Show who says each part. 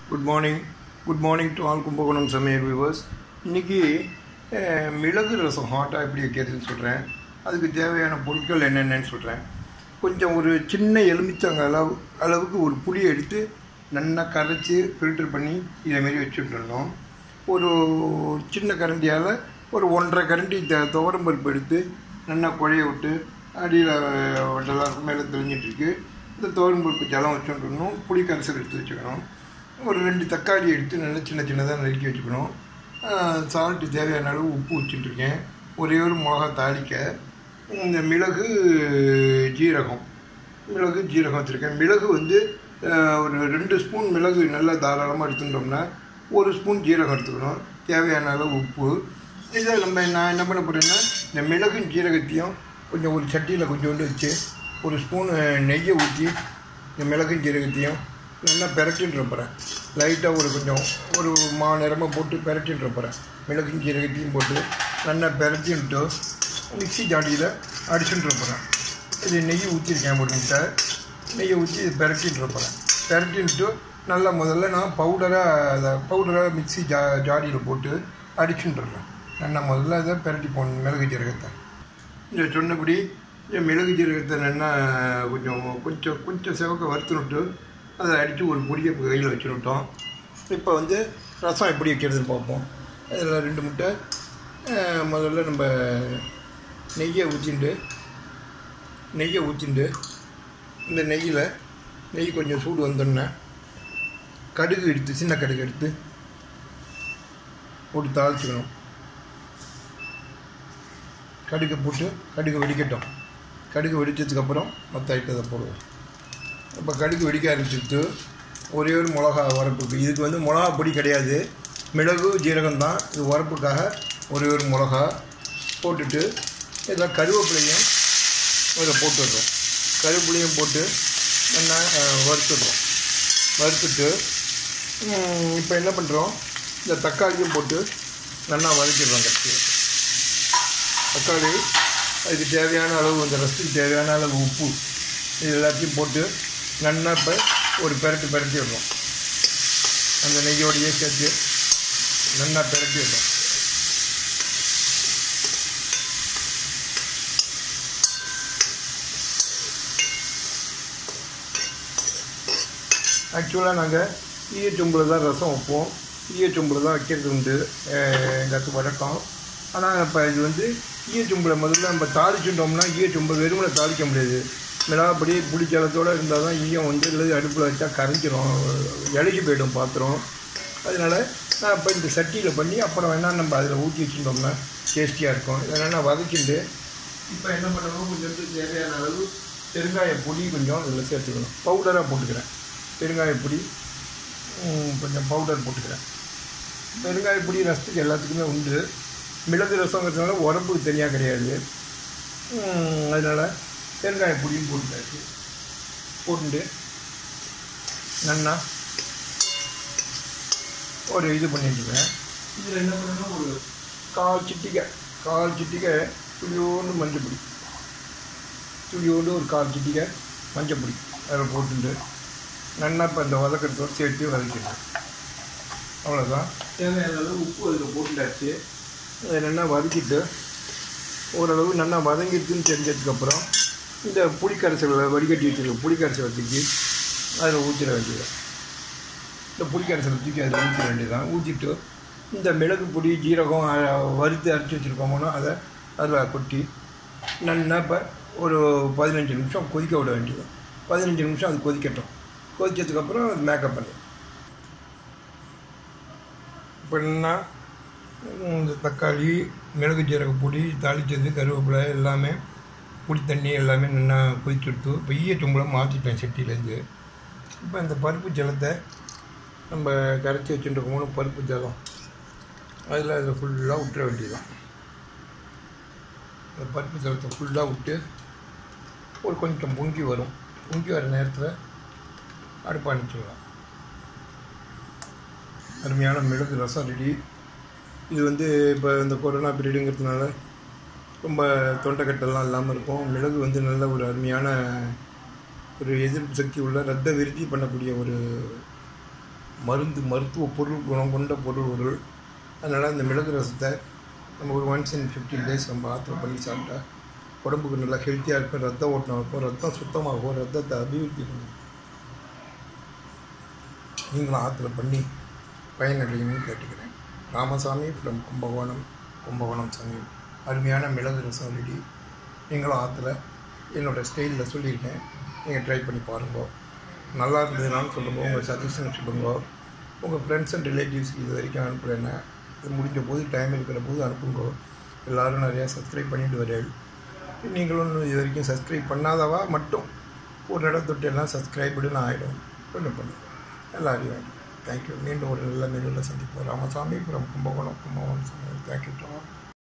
Speaker 1: Good morning to all Kumbakonam சமையல் viewers. இன்றைக்கி மிளகு ரசம் ஹாட்டாக எப்படி வைக்கிறதுன்னு சொல்கிறேன். அதுக்கு தேவையான பொருட்கள் என்னென்னு சொல்கிறேன். கொஞ்சம் ஒரு சின்ன எலுமிச்சங்க அளவுக்கு ஒரு புளியை எடுத்து நல்லா கரைச்சி ஃபில்டர் பண்ணி இதேமாரி வச்சுட்டுருந்தோம். ஒரு சின்ன கரண்டியால் ஒரு 1.5 கரண்டி துவரம் பருப்பு எடுத்து நல்லா குழைய விட்டு அடியில் எல்லாருக்கும் மேலே தெளிஞ்சிட்ருக்கு. இந்த துவரம் பருப்பு ஜலம் வச்சுட்டுருந்தோம். புளி கரைசல் எடுத்து வச்சுக்கணும். ஒரு 2 தக்காளி எடுத்து நல்லா சின்னதாக நறுக்கி வச்சுக்கணும். சால்ட்டு தேவையான அளவு உப்பு வச்சுட்டுருக்கேன். ஒரே ஒரு மிளகா தாளிக்க. இந்த மிளகு ஜீரகம் வச்சுருக்கேன். மிளகு வந்து ஒரு 2 ஸ்பூன் மிளகு நல்லா தாராளமாக எடுத்துட்டோம்னா 1 ஸ்பூன் ஜீரகம் எடுத்துக்கணும். தேவையான அளவு உப்பு. இதை நான் என்ன பண்ண போகிறேன்னா, இந்த மிளகும் ஜீரகத்தையும் கொஞ்சம் ஒரு சட்டியில் கொஞ்சோண்டு வச்சு ஒரு ஸ்பூன் நெய்யை ஊற்றி இந்த மிளகும் ஜீரகத்தையும் நல்லா பெரட்டின்னு போகிறேன். லைட்டாக ஒரு நேரமாக போட்டு பெரட்டின்னு போகிறேன். மிளகும் ஜீரகத்தையும் போட்டு நல்லா பெரட்டின்ட்டு மிக்ஸி ஜாடியில் அடிச்சுட்டு போகிறேன். இது நெய் ஊற்றிருக்கேன். ஒரு முட்டை நெய்யை ஊற்றி இது பெரட்டின்னு போகிறேன். பெரட்டின்ட்டு நல்லா முதல்ல நான் பவுடராக மிக்ஸி ஜாடியில் போட்டு அடிச்சுட்டுறேன். நல்லா முதல்ல அதை பெரட்டி போடணும். மிளகு ஜீரகத்தை இந்த சொன்னபடி இந்த மிளகு ஜீரகத்தை நல்லா கொஞ்சம் செவக்க வறுத்துனுட்டு அதை அடித்து ஒரு பொடியை கையில் வச்சுருட்டோம். இப்போ வந்து ரசம் எப்படி வைக்கிறதுன்னு பார்ப்போம். இதில் 2 முட்டை முதல்ல நம்ம நெய்யை ஊற்றிண்டு இந்த நெய் கொஞ்சம் சூடு வந்தோன்னே சின்ன கடுகு எடுத்து போட்டு தாளிச்சுக்கணும். கடுகு வெடிக்கட்டும். கடுகு வெடித்ததுக்கப்புறம் மற்ற ஐட்டத்தை போடுவோம். இப்போ கடுகு வெடிக்க ஆரம்பிச்சுட்டு ஒரே ஒரு மிளகா உரப்புக்கு. இதுக்கு வந்து மிளகா பொடி கிடையாது, மிளகு ஜீரகம் தான். இது உரப்புக்காக ஒரே ஒரு மிளகா போட்டுட்டு இதில் கருவேப்பிலையும் இதில் போட்டுடுறோம். கருவேப்பிலையும் போட்டு நல்லா வறுத்துட்டு இப்போ என்ன பண்ணுறோம், இந்த தக்காளியும் போட்டு நல்லா வதக்கிடுறோம். தக்காளி அதுக்கு தேவையான அளவு, அந்த ரசத்துக்கு தேவையான அளவு உப்பு, இது எல்லாத்தையும் போட்டு நல்லா இப்போ ஒரு பெரட்டி விடுறோம். அந்த நெய்யோடையே சேர்த்து நல்லா பெரட்டி விடுறோம். ஆக்சுவலாக நாங்கள் ஈயச்சொம்பில் தான் ரசம் வைப்போம். ஈயச்சொம்பில் தான் வைக்கிறது உண்டு எங்களுக்கு வழக்கம். ஆனால் இப்போ இது வந்து ஈயச்சொம்பில் முதல்ல நம்ம தாளிச்சுட்டோம்னா ஈயச்சொம்பை வெறுமனை தாளிக்க முடியாது. மிளகாப்பொடி புளிச்சலத்தோடு இருந்தால் தான் ஈயம் வந்து இல்லை அடுப்பில் வச்சா கரைஞ்சிரும், இலகி போய்டும் பாத்திரம். அதனால் நான் இப்போ இந்த சட்டியில் பண்ணி அப்புறம் வேணால் நம்ம அதில் ஊற்றி வச்சுட்டோம்னா டேஸ்டியாக இருக்கும். இதனால் நான் வதக்கிண்டு இப்போ என்ன பண்ணணும், கொஞ்சம் தேவையான அளவு பெருங்காய பொடி கொஞ்சம் இதில் சேர்த்துக்கணும். பவுடராக போட்டுக்கிறேன். பெருங்காய பொடி கொஞ்சம் பவுடர் போட்டுக்கிறேன். பெருங்காய பொடி ரசத்துக்கு எல்லாத்துக்குமே உண்டு. மிளகு ரசங்கிறதுனால உரப்புக்கு தனியாக கிடையாது. அதனால் பெருங்காய பொடியும் போட்டு நல்லா ஒரு இது பண்ணிட்டுருக்கேன். இதில் என்ன பண்ணணும், ஒரு கால் சிட்டிகை துளியோண்டு மஞ்சப்பொடி, ஒரு கால் சிட்டிகை மஞ்சப்பொடி அதில் போட்டுட்டு நல்லா இப்போ அந்த வதக்கிறதோடு சேர்த்து வதக்கிடுறேன். அவ்வளோதான். தேவையான அளவு உப்பு அதில் போட்டுட்டாச்சு. அதை நல்லா வதக்கிட்டு ஓரளவு நல்லா வதங்கிடுச்சுன்னு தெரிஞ்சதுக்கப்புறம் இந்த புளிக்கரைசலை வடிகட்டி வச்சுருக்க புளிக்கரைசலை தூக்கி அதில் ஊற்றிட வேண்டியது. இந்த புளிக்கரைசலை தூக்கி அதில் ஊற்றிட வேண்டியதான். ஊற்றிட்டு இந்த மிளகு பொடி ஜீரகம் வறுத்து அரைச்சி வச்சுருக்கோமோனா அதை அதில் கொட்டி நல்லா இப்போ ஒரு 15 நிமிஷம் கொதிக்க விட வேண்டியது. 15 நிமிஷம் அது கொதிக்கட்டும். கொதிச்சதுக்கப்புறம் அது மேக்கப் பண்ணி இப்போ என்ன, இந்த தக்காளி மிளகு ஜீரக பொடி தாளித்தது கருவேப்பிலை எல்லாமே புளி தண்ணி எல்லாமே நல்லா கொதிச்சுடுத்து இப்போ ஈயச்சொம்பளை மாற்றிட்டேன் சட்டியிலேருந்து. இப்போ இந்த பருப்பு ஜலத்தை நம்ம கரைச்சி வச்சுட்டுருக்கோம். பருப்பு ஜலம் அதில் ஃபுல்லாக விட்டுற வேண்டியதுதான். இந்த பருப்பு ஜலத்தை ஃபுல்லாக விட்டு ஒரு கொஞ்சம் பொங்கி வர நேரத்தில் அடுப்பு அணைச்சிடலாம். அருமையான மிளகு ரசம் ரெடி. இது வந்து இப்போ இந்த கொரோனா பீரியடுங்கிறதுனால ரொம்ப தொண்டைக்கட்டெல்லாம் இல்லாமல் இருக்கும். மிளகு வந்து நல்ல ஒரு அருமையான ஒரு எதிர்ப்பு சக்தி உள்ள ரத்த விருத்தி பண்ணக்கூடிய ஒரு மருத்துவ பொருள், குணம் கொண்ட பொருள். அதனால் இந்த மிளகு ரசத்தை நம்ம ஒரு ஒன்ஸ் இன் 15 days நம்ம ஆற்றுல பண்ணி சாப்பிட்டா உடம்புக்கு நல்லா ஹெல்த்தியாக இருக்கும், ரத்த ஓட்டம் இருக்கும், ரத்தம் சுத்தமாகும், ரத்தத்தை அபிவிருத்தி பண்ணும். நீங்களும் ஆற்றுல பண்ணி பயனடையணும்னு கேட்டுக்கிறேன். ராமசாமி ஃப்ரம் கும்பகோணம் சமையல். அருமையான மிளகு ரசம் ரெடி. நீங்களும் ஆற்றுல என்னோடய ஸ்டைலில் சொல்லியிருக்கேன், நீங்கள் ட்ரை பண்ணி பாருங்க. நல்லா இருந்ததுனாலும் சொல்லுங்கள், உங்கள் சஜஷன் சொல்லுங்க. உங்கள் ஃப்ரெண்ட்ஸ் அண்ட் ரிலேட்டிவ்ஸ்க்கு இது வரைக்கும் அனுப்புகிறேன்னா இது முடிஞ்ச போது டைம் இருக்கிற போது அனுப்புங்க. எல்லோரும் நிறையா சப்ஸ்கிரைப் பண்ணிட்டு வரேன். நீங்களும் இது வரைக்கும் சப்ஸ்கிரைப் பண்ணாதவா மட்டும் ஒரு இடத்தொட்டு எல்லாம் சப்ஸ்கிரைப்டுன்னு ஆகிடும். கொஞ்சம் பண்ணுங்கள் எல்லாரையும். தேங்க்யூ. மீண்டும் ஒரு நல்ல மெனுவில் சந்திப்போம். ராமசாமி ஃப்ரம் கும்பகோணம் சமையல். தேங்க்யூ.